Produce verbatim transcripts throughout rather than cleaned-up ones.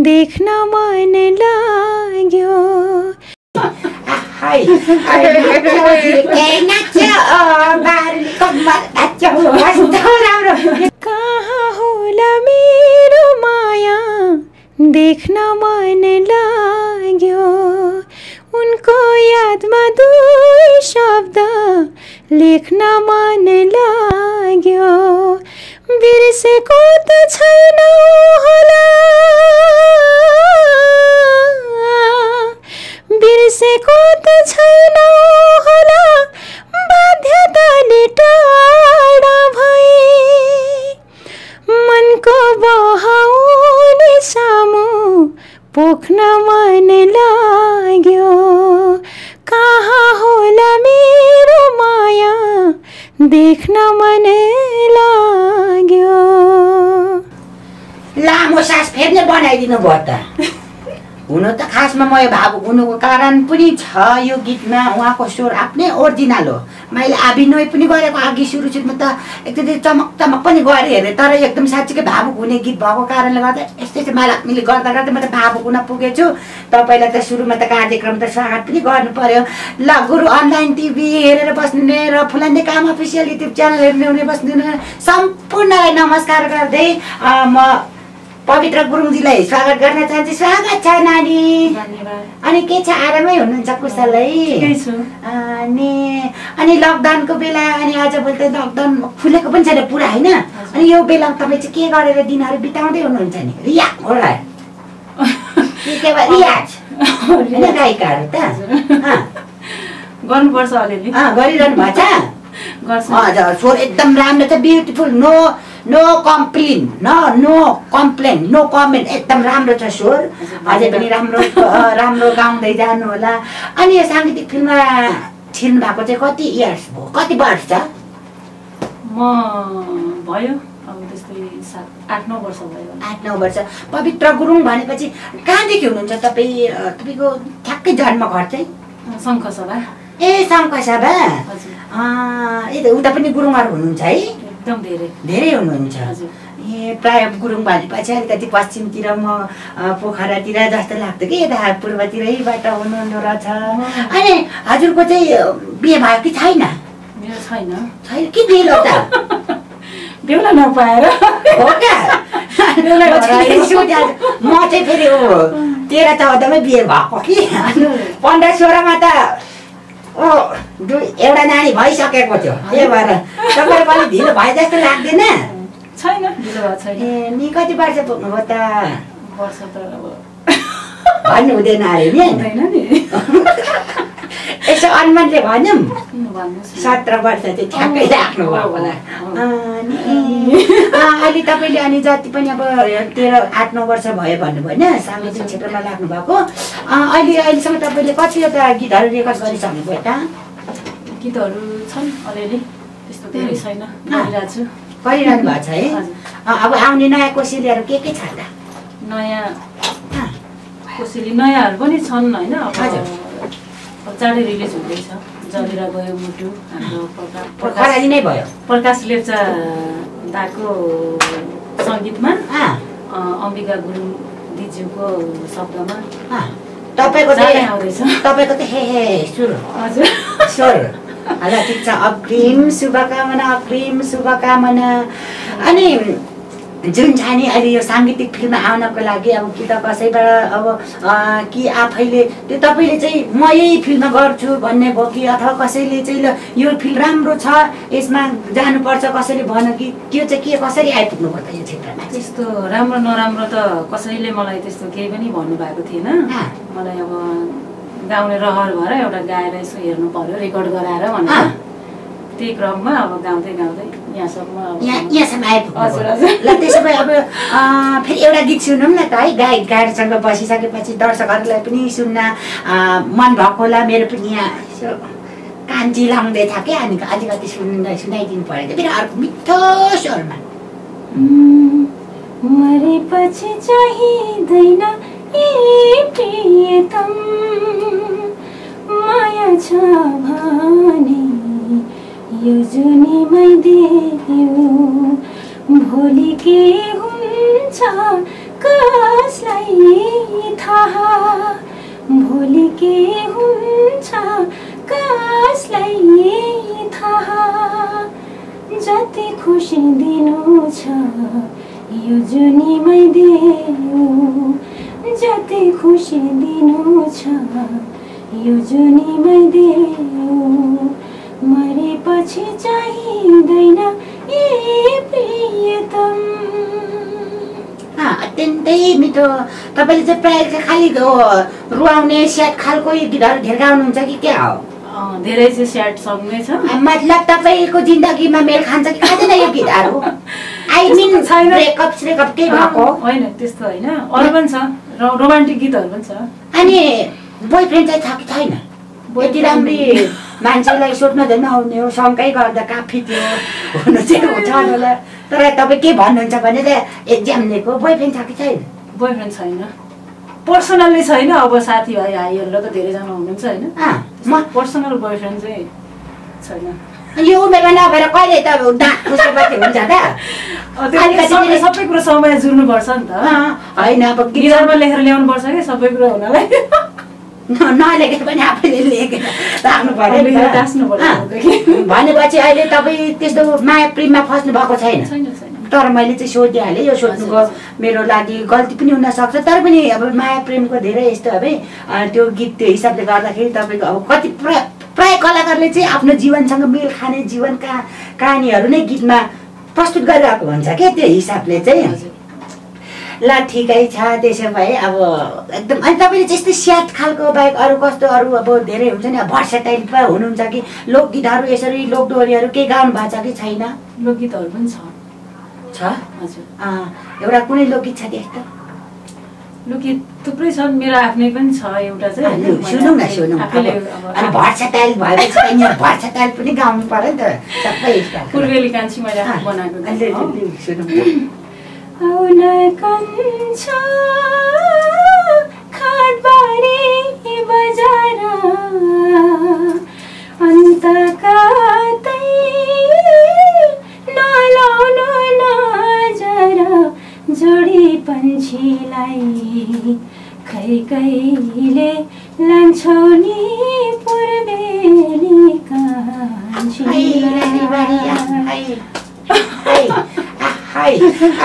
देख्न मन लाग्यो। हाय कहाँ होला मेरो माया देख्न मन लाग्यो। उनको यादमा दुई शब्द लेख्न मन लाग्यो। बिर्सेको त छैन होला, बिर्सेको त छैन होला, बाध्यताले टाढा भए। मनको बहाउने सामु पोख्न मन लाग्यो। कहाँ होला मेरो माया देख्न मन लाग्यो। लामो सास फेर्ने बनाइदिनु भयो त। हुन त खासमा म यो भावुक हुनुको कारण पनि छ यो गीतमा। उहाँको स्वर आफ्नै ओरिजिनल हो। मैले अभिनय पनि गरेको अघि सुरु सुरुमा त एकदमै चमक चमक पनि गरेँ हेरेँ, तर एकदम साँच्चीकै भावुक हुने गीत भएको कारणले गर्दा यस्तै चाहिँ मलाई मैले गर्दा गर्दा म त भावुक हुन पुगेछु। तपाईँलाई त सुरुमा त कार्यक्रम त स्वागत पनि गर्नु पर्यो। ल गुरु अनलाइन टिभी हेरेर बस्ने र फुलान्ने काम अफिसियल युट्युब च्यानल हेर्ने बस्ने सम्पूर्णलाई नमस्कार गर्दै म पवित्र गुरुङजीलाई स्वागत गर्न चाहन्छु। स्वागत छ नानी। धन्यवाद। अनि के छ, आरामै हुनुहुन्छ कुशल है? ठिकै छु। अनि अनि लकडाउनको बेला अनि आजभोलि त लकडाउन खुलेको पनि छैन पुरा होइन? अनि यो बेला तपाईँ चाहिँ के गरेर दिनहरू बिताउँदै हुनुहुन्छ नि? रिया हो र के भयो रियाज होइन गायिकाहरू त गर्नुपर्छ अलिअलि गरिरहनु भएको छ? हजुर, स्वर एकदम राम्रो छ, ब्युटिफुल। नो नो कम्प्लेन न नो कम्प्लेन नो कमेन्ट, एकदम राम्रो छ स्वर। अझै पनि राम्रो राम्रो गाउँदै जानु होला। अनि यो साङ्गीतिक फिल्ममा छिर्नु भएको चाहिँ कति इयर्स भयो, कति वर्ष छ? म भयो अब त्यस्तै सात आठ नौ वर्ष भयो। आठ नौ वर्ष। पवित्र गुरुङ भनेपछि कहाँदेखि हुनुहुन्छ तपाईँ? तपाईँको ठ्याक्कै जन्म घर चाहिँ? शङ्खसभा। ए शङ्खसभा। ए त उता पनि गुरुङहरू हुनुहुन्छ है? एकदम धेरै धेरै हुनुहुन्छ। ए प्राय गुरुङ भनेपछि अलिकति पश्चिमतिर म पोखरातिर जस्तो लाग्थ्यो कि यता पूर्वतिरैबाट हुनुहुँदो रहेछ। अनि हजुरको चाहिँ बिहे भयो कि छैन? मेरो छैन। छैन कि बेलो त? बेहुला नपाएर हो क्या? म चाहिँ फेरि तेह्र चौधमै बिहे भएको कि पन्ध्र सोह्रमा त ओ दुई एउटा नानी भइसकेको थियो। त्यही भएर तपाईँले पनि ढिलो भए जस्तो लाग्दैन? छैन, ढिलो भएको छैन। ए नि कति वर्ष पुग्नुभयो त? वर्ष त अब भन्नु हुँदैन अरे नि? हुँदैन नि। यसो अनुमानले भनौँ सत्र वर्ष चाहिँ ठ्याक्कै राख्नु भयो होला। अहिले तपाईँले अनि जति पनि अब तेह्र आठ नौ वर्ष भयो भन्नुभयो होइन साङ्गीतिक क्षेत्रमा लाग्नु भएको। अहिले अहिलेसम्म तपाईँले कतिवटा गीतहरू रेकर्ड गरिसक्नुभयो त? गीतहरू छन् अलिअलि, त्यस्तो धेरै छैन, गरिरहेको छु। गरिरहनु भएको छ है? अब आउने नयाँ कोसेलीहरू के के छ त? नयाँ कोसेली नयाँहरू पनि छन् होइन? अब चाँडै रिलिज हुँदैछ। जलेर गयो मुटु हाम्रो प्रकाश नै भयो, प्रकाश लेप्चा दाको सङ्गीतमा अम्बिका गुरुङ दिज्यूको शब्दमा तपाईँको आउँदैछ। तपाईँको त हे हे सुर। हजुर स्वर। ल ठिक छ, अग्रिम शुभकामना, अग्रिम शुभकामना। अनि जुन छ नि अहिले यो साङ्गीतिक फिल्ममा आउनको लागि अब कि त कसैबाट अब कि आफैले त्यो तपाईँले चाहिँ म यही फिल्ममा गर्छु भन्ने भयो कि अथवा कसैले चाहिँ ल यो फिल्म राम्रो छ यसमा जानुपर्छ कसैले भन्यो कि त्यो चाहिँ के कसरी आइपुग्नु पर्छ यो क्षेत्रमा? त्यस्तो राम्रो नराम्रो त कसैले मलाई त्यस्तो केही पनि भन्नुभएको थिएन। मलाई अब गाउने रहर भएर एउटा गाएर यसो हेर्नु पर्यो रेकर्ड गराएर भनेर त्यही क्रममा अब गाउँदै गाउँदै यहाँसम्म यहाँसम्म आइपुग्नु। हजुर हजुर। ल त्यसो भए अब फेरि एउटा गीत सुनौँ न त है। गायक गायकसँग बसिसकेपछि दर्शकहरूलाई पनि सुन्न मन भएको होला। मेरो पनि यहाँ यसो कान चिलाउँदै छ क्या, अनि अलिकति सुन्न सुनाइदिनु पऱ्यो फेरि अर्को मिठो स्वरमा। मरेपछि चाहिँदैन प्रियतम माया छ भने यो जुनीमै देख्यो भोलि के हुन्छ कसलाई थाहा भोलि के हुन्छ कसलाई थाहा जति खुसी दिनु छ यो जुनीमै देऊ जति खुसी दिनु छ यो जुनीमै देऊ मरेपछि चाहिँदैन ए प्रियतम। अत्यन्तै मिठो। तपाईँले चाहिँ प्रायः चाहिँ खालि रुवाउने स्याड खालको गीतहरू धेर गाउनुहुन्छ कि के हो? धेरै चाहिँ स्याड सङ नै छ। मतलब तपाईँको जिन्दगीमा मेल खान्छ कि खाँदैन यो गीतहरू? आई मिन छैन ब्रेकअप स्रेकअप केही भएको होइन त्यस्तो होइन, अरू पनि छ रोमान्टिक गीतहरू पनि छ। अनि बोयफ्रेन्ड चाहिँ छ कि छैन? यति राम्री मान्छेलाई सोध्न झन् आउने हो, सँगै गर्दा काफी थियो हुनु चाहिँ हुन्छ होला। तर तपाईँ के भन्नुहुन्छ भने त एक्जाम दिएको बोयफ्रेन्ड छ कि छैन? बोयफ्रेन्ड छैन, पर्सनल्ली छैन। अब साथीभाइ भाइहरू त धेरैजना हुनुहुन्छ होइन, म पर्सनल बोयफ्रेन्ड चाहिँ छैन। यो उमेरमा नभएर कहिले त दाँत खुसेपछि हुन्छ त? सबै कुरो समय जुर्नुपर्छ नि त होइन। अब गिटारमा लेखेर ल्याउनु पर्छ कि सबै कुरो हुनलाई, नलेखेर पनि आफैले लेखेर राख्नु पर्यो। भनेपछि अहिले तपाईँ त्यस्तो माया प्रेममा फस्नु भएको छैन? तर मैले चाहिँ सोधिहालेँ, यो सोध्नुको मेरो लागि गल्ती पनि हुनसक्छ, तर पनि अब माया प्रेमको धेरै यस्तो अब त्यो गीत त्यो हिसाबले गर्दाखेरि तपाईँको अब कति प्राय प्राय कलाकारले चाहिँ आफ्नो जीवनसँग मेल खाने जीवनका कहानीहरू नै गीतमा प्रस्तुत गरिरहेको हुन्छ क्या त्यो हिसाबले चाहिँ। ल ठिकै छ, त्यसो भए अब एकदम। अनि तपाईँले चाहिँ यस्तै स्याड खालको बाहेक अरू कस्तो अरू अब धेरै हुन्छ नि, भर्सेटाइल हुनुहुन्छ कि लोकगीतहरू यसरी लोकडोहोरीहरू केही गाउनु भएको छ कि छैन? लोकगीतहरू पनि छ छ हजुर। एउटा कुनै लोकगीत छ त्यस्तो? लोकगीत थुप्रै छन्, मेरो आफ्नै पनि छ एउटा चाहिँ। सुनौँ न सुनौँ। अनि भर्सेटाइल भएपछि भर्सेटाइल पनि गाउनु पर्यो नि त सबै। पूर्वेली कान्छी मैले आफू बनाएको सुनौँ। आउन कन्छ खाटबारी बजार अन्त कतै नलाउनु नजर जोडी पन्छीलाई खै कहिले लान्छौ नि पूर्वेली कान्छीलाई। हाय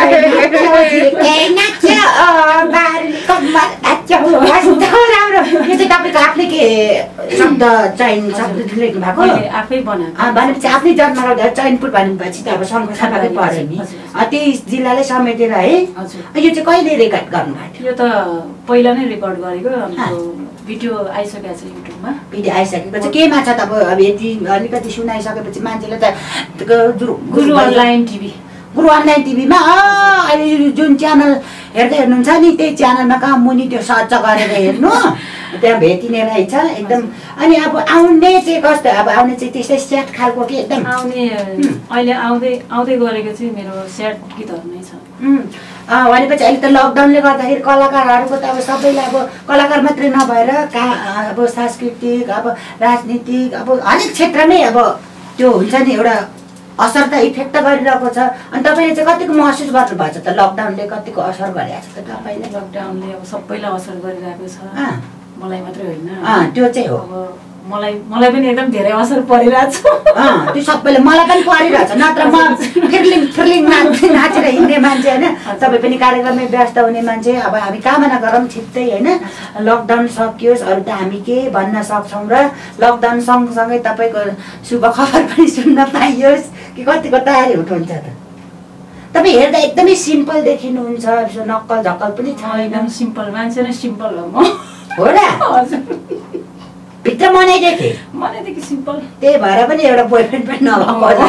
राम्रो। यो चाहिँ तपाईँको आफ्नै के शब्द चयन शब्द लेख्नु भएको? आफै बनाएको भनेपछि आफ्नै जन्म चयनपुर भनेपछि त अब सङ्घ सभाकै पऱ्यो नि, त्यही जिल्लालाई समेटेर है। यो चाहिँ कहिले रेकर्ड गर्नुभएको थियो? यो त पहिला नै रेकर्ड गरेको, भिडियो आइसकेको छ युट्युबमा। भिडियो आइसकेको छ, केमा छ त? अब अब यति अलिकति सुनाइसकेपछि मान्छेले त गुरु अनलाइन टिभी गुरु अनलाइन टिभीमा अहिले जुन च्यानल हेर्दै हेर्नुहुन्छ नि त्यही च्यानलमा कहाँ मुनि त्यो सर्च गरेर हेर्नु, त्यहाँ भेटिने रहेछ एकदम। अनि अब आउने चाहिँ कस्तो? अब आउने चाहिँ त्यस्तै स्याड खालको कि एकदम आउने? अहिले आउँदै आउँदै गरेको चाहिँ मेरो स्याड गीतहरू नै छ। भनेपछि अहिले त लकडाउनले गर्दाखेरि कलाकारहरूको त अब सबैलाई अब कलाकार मात्रै नभएर का अब सांस्कृतिक अब राजनीतिक अब हरेक क्षेत्रमै अब त्यो हुन्छ नि एउटा असर त इफेक्ट त गरिरहेको छ। अनि तपाईँले चाहिँ कतिको महसुस गर्नुभएको छ त लकडाउनले कतिको असर गरिरहेको छ त तपाईँले? लकडाउनले अब सबैलाई असर गरिरहेको छ, मलाई मात्रै होइन। त्यो चाहिँ हो, मलाई मलाई पनि एकदम धेरै असर परिरहेछ। त्यो सबैले मलाई पनि परिरहेछ, नत्र म फिर्लिङ फिर्लिङ नाचेर हिँड्ने मान्छे होइन। तपाईँ पनि कार्यक्रममै व्यस्त हुने मान्छे। अब हामी कामना गरौँ छिट्टै होइन लकडाउन सकियोस्, अरू त हामी के भन्न सक्छौँ र लकडाउन सँगसँगै तपाईँको शुभ खबर पनि सुन्न पाइयोस् कि कतिको तयारी उठाउँछ त? तपाईँ हेर्दा एकदमै सिम्पल देखिनुहुन्छ, नक्कल झक्कल पनि छ। एकदम सिम्पल मान्छे नै सिम्पल हो म। हो र? भित्र मनाइदिएँ मनाइदिएँ सिम्पल, त्यही भएर पनि एउटा बोयफ्रेन्ड पनि नभएको होला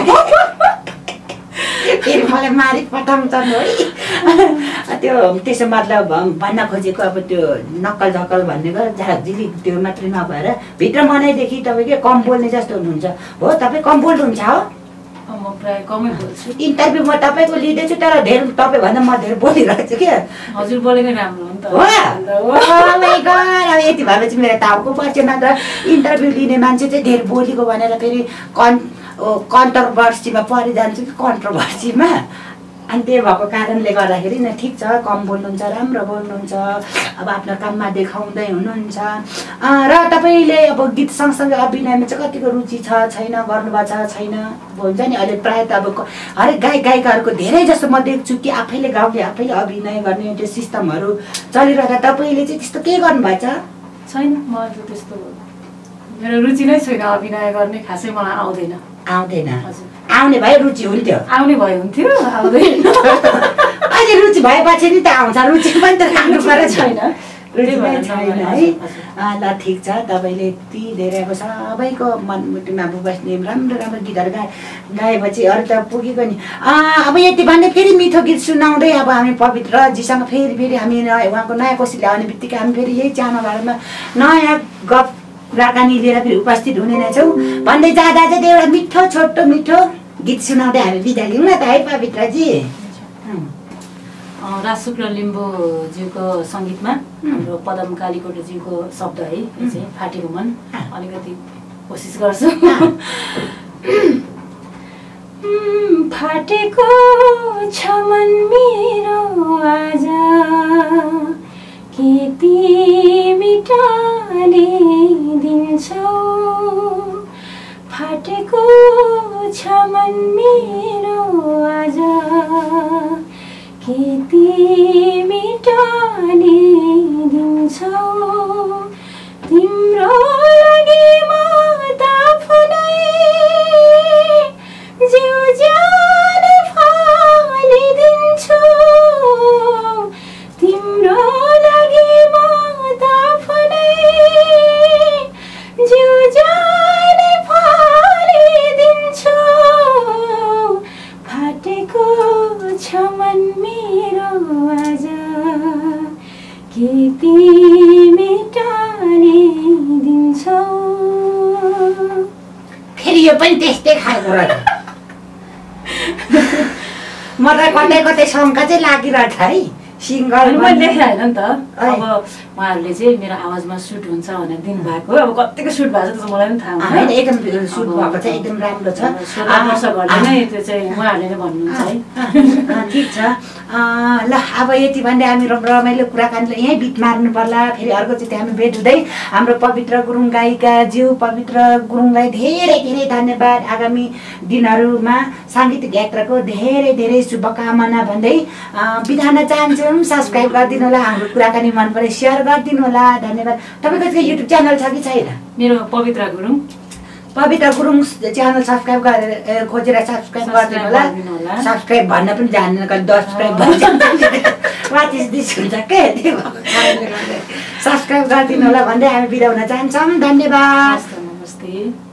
फेरि मलाई मारि पठाउँछन् है। त्यो त्यसो मतलब भन्न खोजेको अब त्यो नक्कल झक्कल भन्नेको झाकझिली त्यो मात्रै नभएर भित्र मनाइदेखि तपाईँ के कम बोल्ने जस्तो हुनुहुन्छ हो? तपाईँ कम बोल्नु हुन्छ हो? म प्राय कमै बोल्छु। इन्टरभ्यू म तपाईँको लिँदैछु तर धेरै तपाईँभन्दा म धेरै बोलिरहेको छु क्या। हजुर बोलेकै राम्रो हो नि त। हो अब यति भएपछि मेरो टाउको पर्छ, नत्र इन्टरभ्यू लिने मान्छे चाहिँ धेरै बोलेको भनेर फेरि कन् कन्ट्रोभर्सीमा परिजान्छु कि कन्ट्रोभर्सीमा अनि त्यही भएको कारणले गर्दाखेरि न ठिक छ, कम बोल्नुहुन्छ, राम्रो बोल्नुहुन्छ, अब आफ्नो काममा देखाउँदै हुनुहुन्छ। र तपाईँले अब गीत सँगसँगै अभिनयमा चाहिँ कतिको रुचि छ छैन, गर्नुभएको छ छैन? हुन्छ नि अहिले प्रायः त अब हरेक गायक गायिकाहरूको धेरै जस्तो म देख्छु कि आफैले गाउने आफैले अभिनय गर्ने त्यो सिस्टमहरू चलिरहेको। तपाईँले चाहिँ त्यस्तो के गर्नुभएको छ? छैन, मलाई त त्यस्तो मेरो रुचि नै छैन अभिनय गर्ने, खासै मलाई आउँदैन। आउँदैन? आउने भए रुचि हुन्थ्यो। आउने भए हुन्थ्यो, आउँदैन। अहिले रुचि भएपछि नि त आउँछ, रुचि पनि त राख्नु पर्यो। छैन, रुचि पनि छैन है। ल ठिक छ, तपाईँले यति धेरै अब सबैको मनमुटुमा बस्ने राम्रो राम्रो गीतहरू गाए गाएपछि अरू त पुगेको नि। अब यति भन्दै फेरि मिठो गीत सुनाउँदै अब हामी पवित्रजीसँग फेरि फेरि हामी उहाँको नयाँ कोसिस ल्याउने बित्तिकै हामी फेरि यही च्यानलहरूमा नयाँ गफ कुराकानी लिएर फेरि उपस्थित हुने नै छौँ भन्दै जाँदा चाहिँ एउटा मिठो छोटो मिठो गीत सुनाउँदै हामी बिदा लिउँ न त है पवित्रजी। राज शुक्ल लिम्बूज्यूको सङ्गीतमा हाम्रो पदम कालीकोटज्यूको शब्द है, यो चाहिँ फाटेको मन। अलिकति कोसिस गर्छु। फाटेको छ मन मेरो आज के तिमी टालिदिन्छौ, फाटेको छ मन मेरो आज के तिमी टालिदिन्छौ, तिम्रो लागि म त आफूलाई जिउ ज्यान फालिदिन्छु, तिम्रो लागि म त आफूलाई जिउ ज्यान फालिदिन्छु, फाटेको छ मन मेरो आज के तिमी टालिदिन्छौ। फेरि यो पनि त्यस्तै खालको रहेछ। मलाई कतै कतै शङ्का चाहिँ लागिरहेछ है। सिङ्गल मैले लेखेँ होइन नि त, अब उहाँहरूले चाहिँ मेरो आवाजमा सुट हुन्छ भनेर दिनुभएको, अब कतिको सुट भएको छ त्यो मलाई पनि थाहा होइन। एकदम सुट भएको छ, एकदम राम्रो छ। दर्शकहरूले नै त्यो चाहिँ उहाँहरूले नै भन्नुहुन्छ है। ठिक छ, ल अब यति भन्दै हामी रमाइलो कुराकानीलाई यहीँ बिट मार्नु पर्ला। फेरि अर्कोचोटि हामी भेट हुँदै हाम्रो पवित्र गुरुङ गायिकाज्यू पवित्र गुरुङलाई धेरै धेरै धन्यवाद। आगामी दिनहरूमा साङ्गीतिक यात्राको धेरै धेरै शुभकामना भन्दै बिदा हुन चाहन्छु। सब्सक्राइब गरिदिनु होला, हाम्रो कुराकानी मन परे सेयर गरिदिनु होला। धन्यवाद। तपाईँको चाहिँ युट्युब च्यानल छ कि छैन? मेरो पवित्र गुरुङ पवित्र गुरुङ च्यानल सब्सक्राइब गरेर खोजेर सब्सक्राइब गरिदिनु होला। सब्सक्राइब भन्न पनि जान्दैन, कहिले सब्सक्राइब भन्छ वाचिस दिस हुन्छ क्या, त्यो सब्सक्राइब गरिदिनु होला भन्दै हामी बिदा हुन चाहन्छौँ। धन्यवाद। नमस्ते।